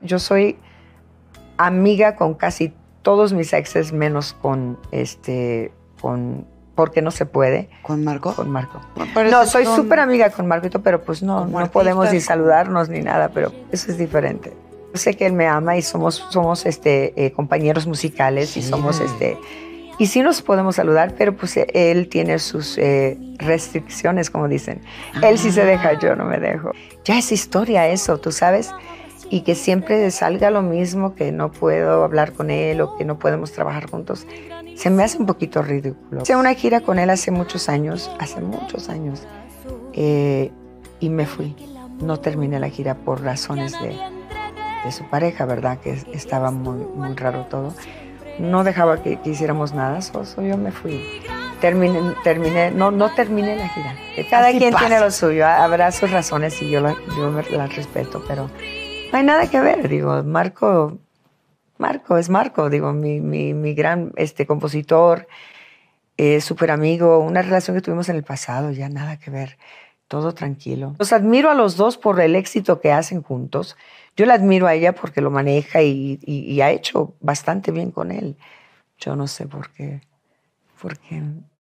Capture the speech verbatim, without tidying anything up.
Yo soy amiga con casi todos mis exes, menos con este, con, porque no se puede. ¿Con Marco? Con Marco. Pero no, soy son... súper amiga con Marquito, pero pues no, no podemos ni saludarnos ni nada, pero eso es diferente. Yo sé que él me ama y somos, somos este, eh, compañeros musicales sí. y somos este... Y sí nos podemos saludar, pero pues él tiene sus eh, restricciones, como dicen. Ah. Él sí se deja, yo no me dejo. Ya es historia eso, tú sabes, y que siempre salga lo mismo, que no puedo hablar con él o que no podemos trabajar juntos. Se me hace un poquito ridículo. Hice una gira con él hace muchos años, hace muchos años, eh, y me fui. No terminé la gira por razones de, de su pareja, ¿verdad? Que estaba muy, muy raro todo. No dejaba que, que hiciéramos nada, so, so yo me fui. Terminé, terminé, no, no terminé la gira. Cada Así quien pasa. Tiene lo suyo, habrá sus razones y yo, la, yo me, las respeto, pero no hay nada que ver, digo, Marco, Marco es Marco, digo, mi, mi, mi gran este, compositor, eh, súper amigo, una relación que tuvimos en el pasado, ya nada que ver, todo tranquilo. Los admiro a los dos por el éxito que hacen juntos. Yo la admiro a ella porque lo maneja y, y, y ha hecho bastante bien con él. Yo no sé por qué, por qué